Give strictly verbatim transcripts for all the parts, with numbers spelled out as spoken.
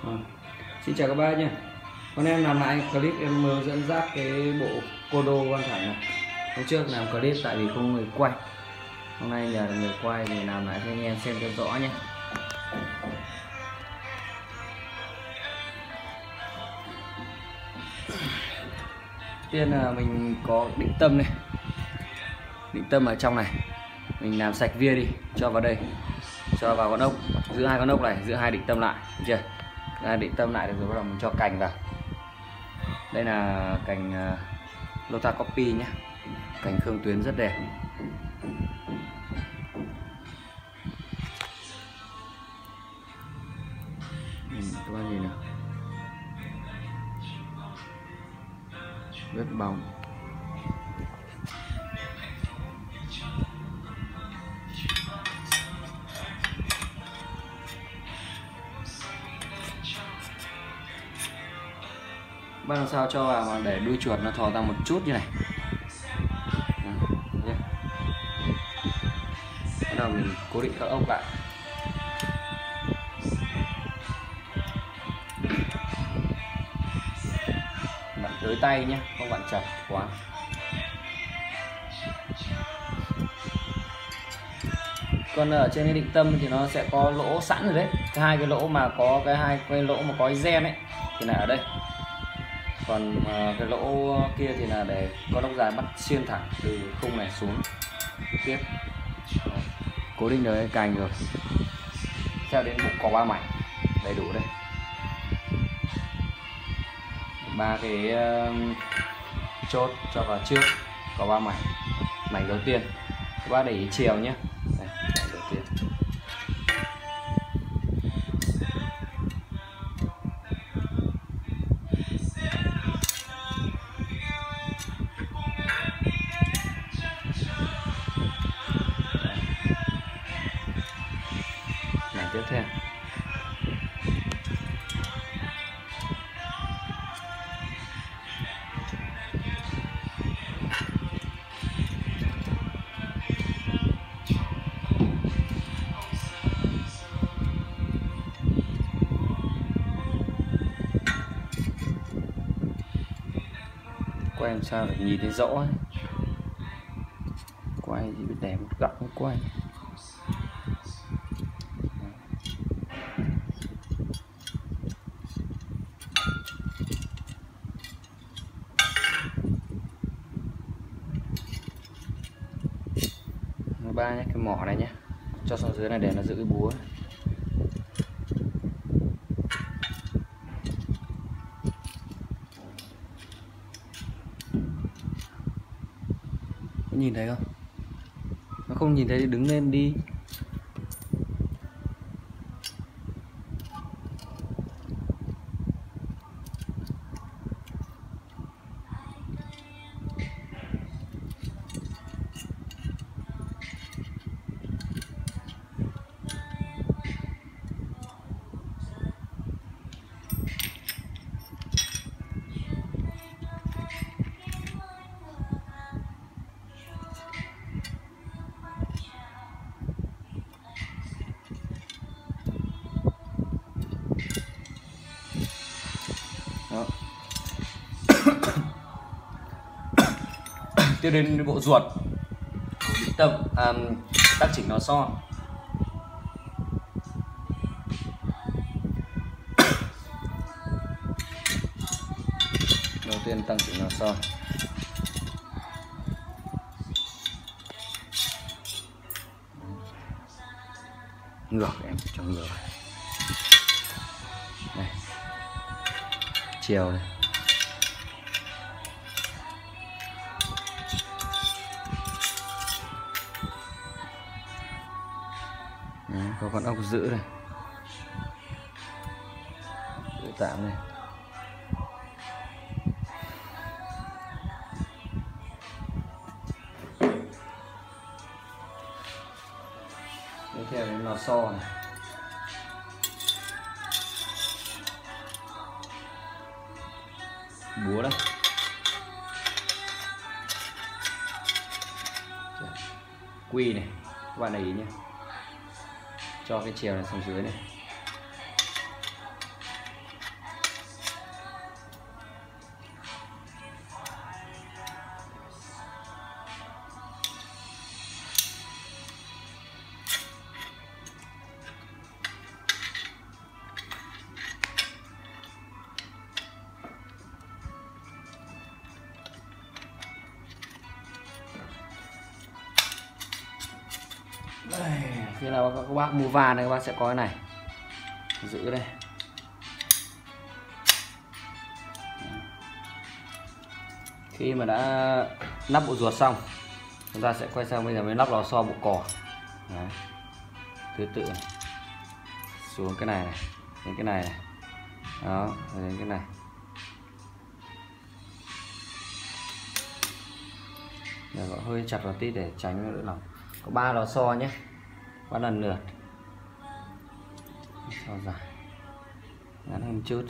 À, xin chào các bác nhé. Hôm nay em làm lại clip, em mới dẫn dắt cái bộ cô đô Văn Thẳng này. Hôm trước làm clip tại vì không người quay, hôm nay nhờ người quay thì làm lại cho anh em xem cho rõ nhé. Tiên là mình có định tâm này, định tâm ở trong này, mình làm sạch vía đi, cho vào đây, cho vào con ốc, giữ hai con ốc này, giữ hai định tâm lại, được chưa? Ra định tâm lại được rồi, bắt đầu mình cho cành vào. Đây là cành uh, Lota Copy nhé, cành Khương Tuyến rất đẹp. Ừ, các bạn nhìn nào, rất bóng. Bắt làm sao cho vào mà để đuôi chuột nó thò ra một chút như này. Đó, bắt đầu mình cố định các ốc lại. Bạn tới tay nhé, không bạn chặt quá. Còn ở trên cái định tâm thì nó sẽ có lỗ sẵn rồi đấy. Cái hai cái lỗ mà có cái hai cái lỗ mà có cái gen ấy thì là ở đây. Còn uh, cái lỗ kia thì là để con ốc dài bắt xuyên thẳng từ khung này xuống tiếp. Đó, cố định được cái cành rồi. Theo đến bụng có ba mảnh đầy đủ đây. Ba cái uh, chốt cho vào trước có ba mảnh. Mảnh đầu tiên các bác để ý chiều nhé. Đây, mảnh đầu tiên. Mảnh tiếp theo. Quay làm sao để nhìn thấy rõ ấy. Quay thì biết đẹp, góc không quay. Ba nhé, cái mỏ này nhé, cho xuống dưới này để nó giữ cái búa. Có nhìn thấy không? Nó không nhìn thấy thì đứng lên đi. Đó. Tiếp đến bộ ruột, định tâm, à, tác chỉnh nó so. Đầu tiên tăng chỉnh nó so. Ngược em cho ngược này, chiều này. Đấy, có con ốc giữ này, giữ tạm này. Tiếp theo đến lò xo này. Búa đây. Quy này, các bạn để ý nhé. Cho cái chèo này xuống dưới này. là các bác mua van này các bác sẽ có cái này giữ đây. Khi mà đã lắp bộ ruột xong, chúng ta sẽ quay sang bây giờ mới lắp lò xo bộ cò. Đấy. Thứ tự này. Xuống cái này này, đến cái này này, đó, rồi đến cái này. Để gọi hơi chặt vào tí để tránh lỗi lỏng. Có ba lò xo nhé, ba lần lượt. Xo dài, ngắn hơn chút.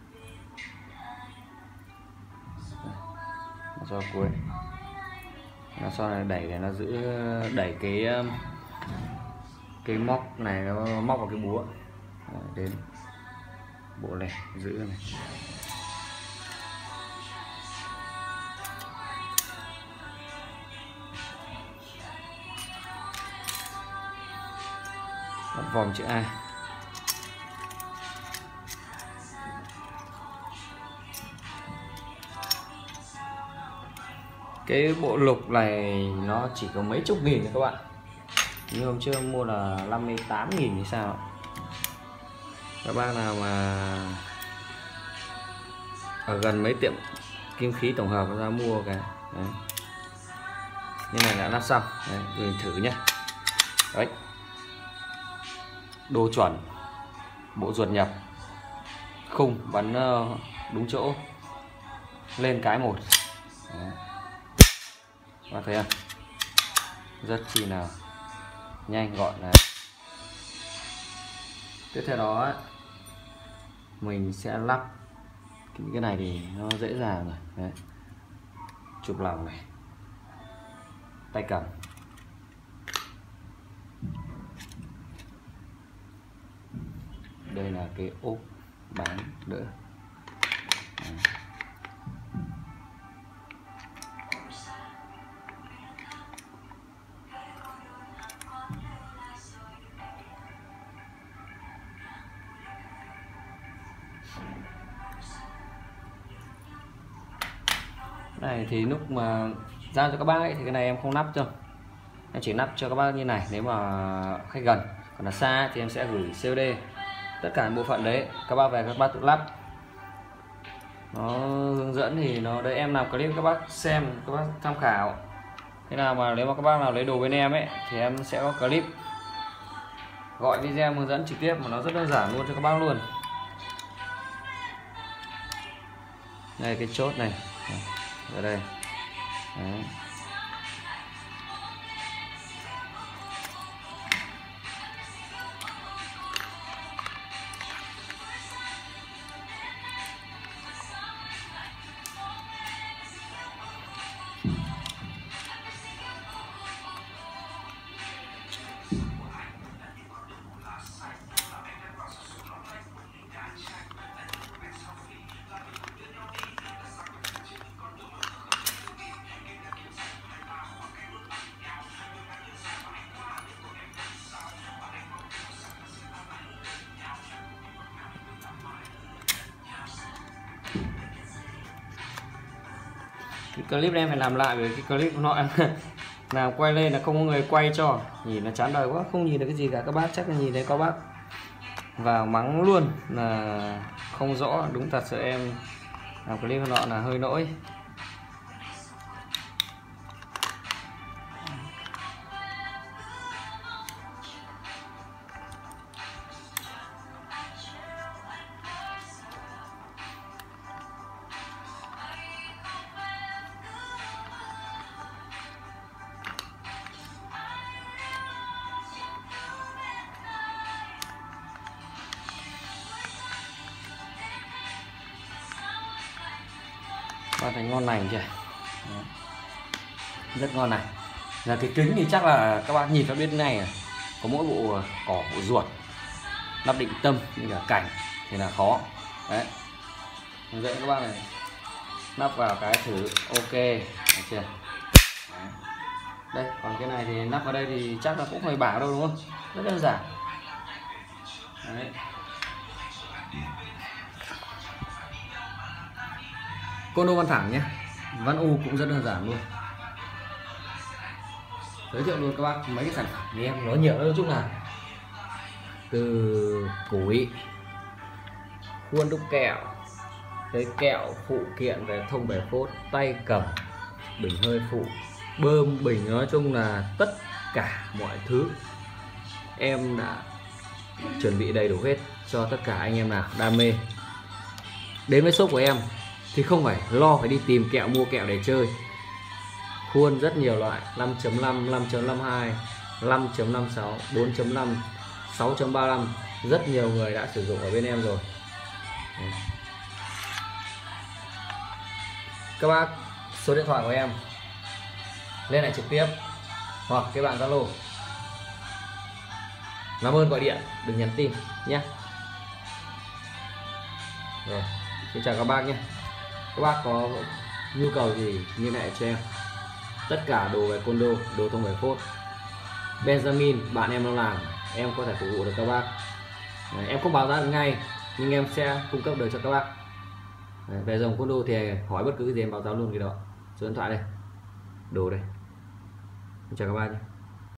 Lò xo cuối. Lò xo này đẩy để nó giữ đẩy cái cái móc này nó móc vào cái búa. Đấy, đến bộ này giữ này. Bắt vòng chữ A. Cái bộ lục này nó chỉ có mấy chục nghìn thôi các bạn, như hôm trước mua là năm mươi tám nghìn thì sao. Các bác nào mà ở gần mấy tiệm kim khí tổng hợp ra mua cái đấy. Như này đã lắp xong đấy, mình thử nhé. Đấy, đồ chuẩn, bộ ruột nhập, khung bắn đúng chỗ, lên cái một. Đấy. Các thấy không, rất chi nào nhanh gọn. Này tiếp theo đó mình sẽ lắp cái này thì nó dễ dàng rồi. Đấy. Chụp lòng này, tay cầm, đây là cái ốp bán đỡ. Đấy. Này thì lúc mà giao cho các bác ấy thì cái này em không lắp cho, em chỉ lắp cho các bác như này nếu mà khách gần, còn là xa thì em sẽ gửi xê ô đê tất cả bộ phận đấy, các bác về các bác tự lắp. Nó hướng dẫn thì nó đấy, em làm clip các bác xem, các bác tham khảo. Thế nào mà nếu mà các bác nào lấy đồ bên em ấy thì em sẽ có clip gọi video hướng dẫn trực tiếp mà nó rất đơn giản luôn cho các bác luôn. Đây cái chốt này ở đây. Đấy. Cái clip này em phải làm lại, bởi cái clip của nó em làm quay lên là không có người quay cho, nhìn nó chán đời quá, không nhìn được cái gì cả. Các bác chắc là nhìn thấy có bác vào mắng luôn là không rõ. Đúng thật sự em làm clip của nó là hơi lỗi. Và thành ngon lành chưa? Rất ngon này. Là cái kính thì chắc là các bạn nhìn vào bên này có mỗi bộ cỏ, bộ ruột, lắp định tâm như là cảnh thì là khó. Đấy, hướng dẫn các bạn này, lắp vào cái thử ok, được chưa? Đấy. Đây, còn cái này thì lắp vào đây thì chắc là cũng không phải bảo đâu đúng không? Rất đơn giản. Đấy. Cono văn thẳng nhé, văn u cũng rất đơn giản luôn. Giới thiệu luôn các bác mấy cái sản phẩm thì em nói nhiều nói chung là từ củi, khuôn đúc kẹo, tới kẹo phụ kiện về thông bể phốt, tay cầm, bình hơi phụ, bơm bình, nói chung là tất cả mọi thứ em đã chuẩn bị đầy đủ hết cho tất cả anh em nào đam mê. Đến với shop của em thì không phải lo phải đi tìm kẹo, mua kẹo để chơi. Khuôn rất nhiều loại, năm chấm năm, năm chấm năm hai, năm chấm năm sáu, bốn chấm năm, sáu chấm ba lăm, rất nhiều người đã sử dụng ở bên em rồi. Các bác số điện thoại của em liên hệ trực tiếp hoặc cái bạn Zalo. Làm ơn gọi điện, đừng nhắn tin nhé. Rồi, xin chào các bác nhé. Các bác có nhu cầu gì liên hệ cho em. Tất cả đồ về condo, đồ thông bể phốt, Benjamin bạn em đang làm, em có thể phục vụ được các bác. Đấy, em không báo giá được ngay nhưng em sẽ cung cấp được cho các bác. Đấy, về dòng condo thì hỏi bất cứ cái gì em báo giá luôn cái đó. Số điện thoại đây, đồ đây. Xin chào các bác nhé.